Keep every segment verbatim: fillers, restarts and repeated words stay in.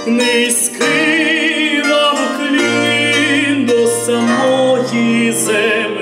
низький вам клін до самої землі.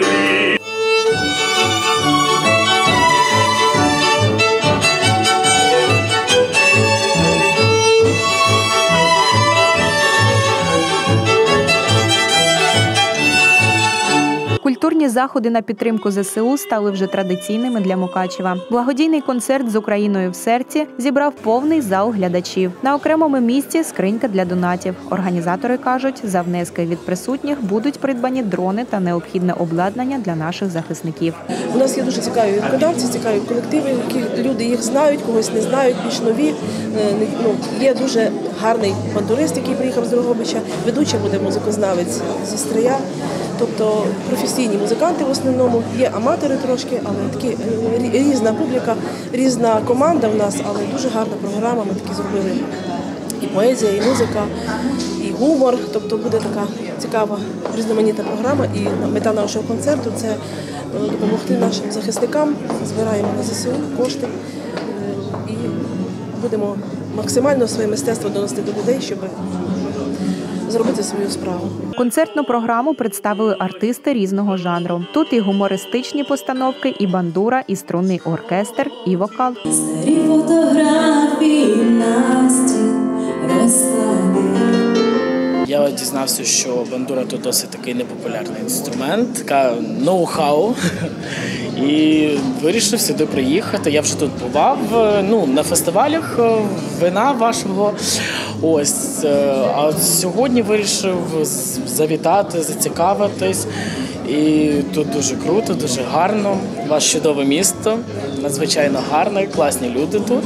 Культурні заходи на підтримку зе се у стали вже традиційними для Мукачева. Благодійний концерт з Україною в серці зібрав повний зал глядачів. На окремому місці – скринька для донатів. Організатори кажуть, за внески від присутніх будуть придбані дрони та необхідне обладнання для наших захисників. У нас є дуже цікаві виконавці, цікаві колективи, які люди їх знають, когось не знають, більш нові. Ну, є дуже гарний бандурист, який приїхав з Дрогобича, ведучий буде музикознавець зі Стрия. Тобто професійні музиканти в основному, є аматори трошки, але такі різна публіка, різна команда в нас, але дуже гарна програма. Ми такі зробили і поезія, і музика, і гумор. Тобто буде така цікава різноманітна програма. І мета нашого концерту – це допомогти нашим захисникам. Збираємо на зе се у кошти і будемо максимально своє мистецтво доносити до людей, щоб зробити свою справу. Концертну програму представили артисти різного жанру. Тут і гумористичні постановки, і бандура, і струнний оркестр, і вокал. Старі фотографії Насті розклади. Я дізнався, що бандура – то досить такий непопулярний інструмент, така ноу-хау. І вирішив сюди приїхати. Я вже тут бував, ну, на фестивалях вина вашого. Ось. А от сьогодні вирішив завітати, зацікавитись. І тут дуже круто, дуже гарно. Ваше чудове місто, надзвичайно гарне, класні люди тут.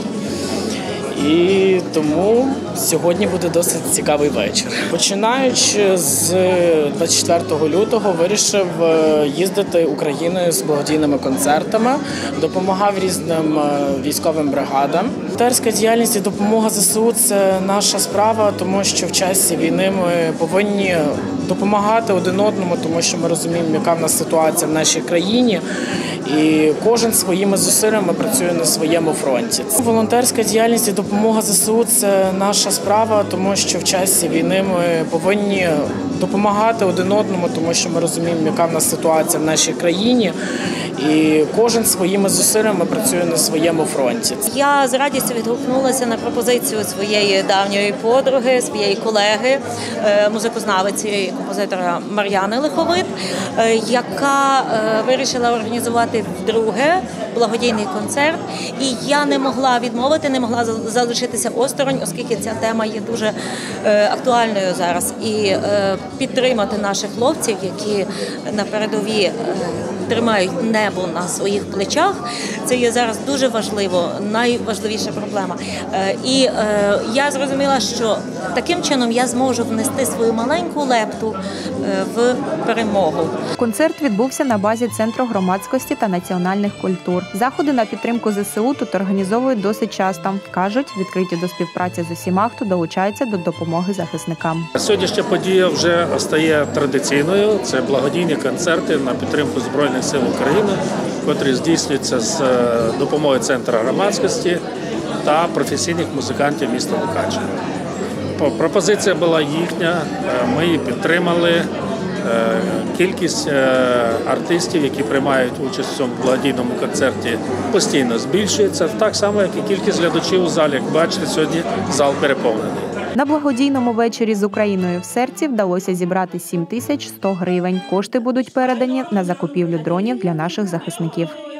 І тому сьогодні буде досить цікавий вечір. Починаючи з двадцять четвертого лютого вирішив їздити Україною з благодійними концертами, допомагав різним військовим бригадам. Волонтерська діяльність і допомога зе се у – це наша справа, тому що в часі війни ми повинні допомагати один одному, тому що ми розуміємо, яка в нас ситуація в нашій країні. І кожен своїми зусиллями працює на своєму фронті. Волонтерська діяльність і допомога зе се у – це наша справа, тому що в часі війни ми повинні допомагати один одному, тому що ми розуміємо, яка в нас ситуація в нашій країні. І кожен своїми зусиллями працює на своєму фронті. Я з радістю відгукнулася на пропозицію своєї давньої подруги, своєї колеги, музикознавиці і композитора Мар'яни Лиховит, яка вирішила організувати вдруге благодійний концерт. І я не могла відмовити, не могла залишитися осторонь, оскільки ця тема є дуже актуальною зараз. І підтримати наших хлопців, які на передовій тримають небо на своїх плечах, це є зараз дуже важливо, найважливіша проблема. І я зрозуміла, що таким чином я зможу внести свою маленьку лепту в перемогу. Концерт відбувся на базі Центру громадськості та національних культур. Заходи на підтримку зе се у тут організовують досить часто. Кажуть, відкриті до співпраці з усіма, хто долучається до допомоги захисникам. Сьогоднішня подія вже стає традиційною. Це благодійні концерти на підтримку Збройних сил України, котрі здійснюються з допомогою Центру громадськості та професійних музикантів міста Мукачева. Пропозиція була їхня, ми її підтримали. Кількість артистів, які приймають участь в цьому благодійному концерті, постійно збільшується, так само, як і кількість глядачів у залі. Як бачите, сьогодні зал переповнений. На благодійному вечорі з Україною в серці вдалося зібрати сім тисяч сто гривень. Кошти будуть передані на закупівлю дронів для наших захисників.